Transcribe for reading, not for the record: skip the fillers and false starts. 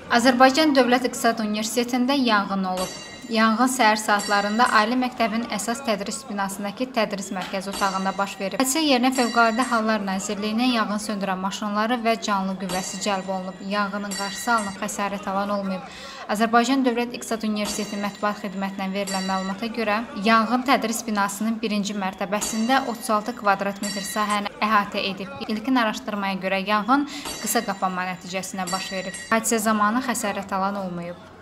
Azərbaycan Dövlət İqtisad Universitetində yanğın olub. Yanğın səhər saatlarında Ali məktəbin əsas tədris binasındakı tədris mərkəzi otağında baş verib. Hadisə yerinə Fövqəladə Hallar Nazirliyinin yanğın söndürən maşınları və canlı qüvvəsi cəlb olunub. Yanğının qarşısı alınıb, xəsarət alan olmayıb. Azərbaycan Dövlət İqtisad Universiteti mətbuat xidmətindən verilən məlumata görə, yanğın tədris binasının birinci mərtəbəsində 36 kvadrat metr sahəni əhatə edib. İlkin araşdırmaya görə yanğın qısa qapanma nəticəsində baş verib. Hadisə zamanı xəsarət alan olmayıb.